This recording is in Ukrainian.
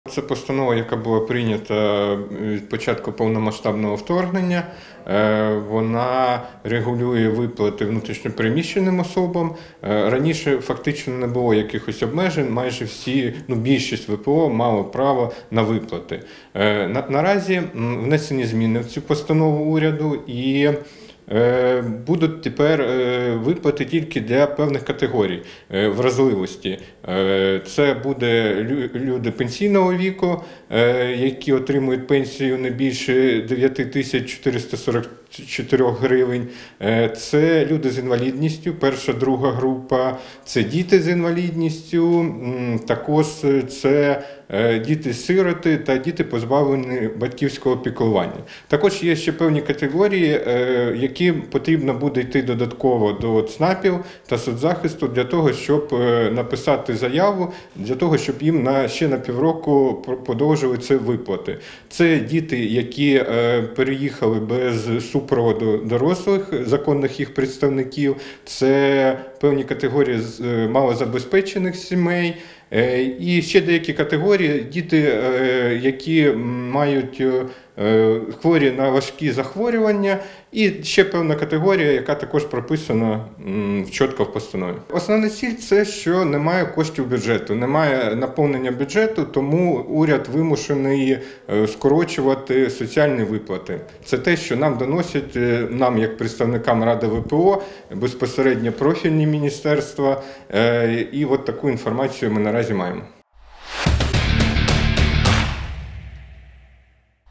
Це постанова, яка була прийнята від початку повномасштабного вторгнення. Вона регулює виплати внутрішньопереміщеним особам. Раніше фактично не було якихось обмежень, майже всі, більшість ВПО мало право на виплати. Наразі внесені зміни в цю постанову уряду і будуть тепер виплати тільки для певних категорій вразливості. Це буде люди пенсійного віку, які отримують пенсію не більше 9444 гривень. Це люди з інвалідністю, перша, друга група, це діти з інвалідністю, також це діти-сироти та діти, позбавлені батьківського піклування. Також є ще певні категорії, які потрібно буде йти додатково до ЦНАПів та соцзахисту для того, щоб написати заяву, для того, щоб їм ще на півроку продовжили це виплати. Це діти, які переїхали без супроводу дорослих, законних їх представників, це певні категорії малозабезпечених сімей, і ще деякі категорії – діти, які мають хворі на важкі захворювання, і ще певна категорія, яка також прописана чітко в постанові. Основна ціль – це, що немає коштів бюджету, немає наповнення бюджету, тому уряд вимушений скорочувати соціальні виплати. Це те, що нам доносять, нам як представникам Ради ВПО, безпосередньо профільні міністерства, і от таку інформацію ми наразі маємо.